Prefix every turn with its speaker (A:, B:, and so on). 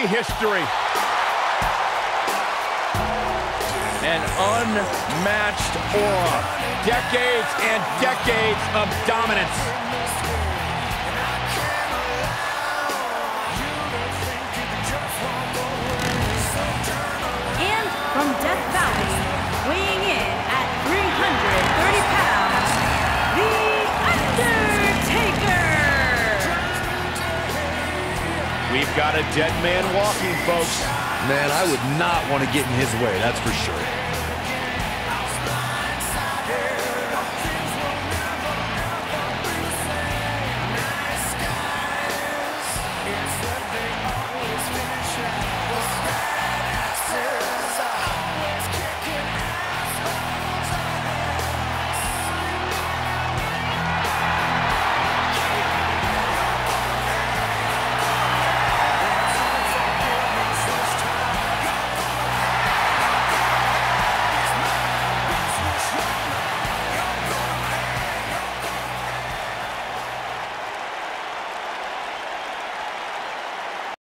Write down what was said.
A: history. An unmatched aura. Decades and decades of dominance.
B: And from Death Valley, weighing in at 330 pounds, The Undertaker!
A: We've got a dead man walking, folks.
C: Man, I would not want to get in his way, that's for sure.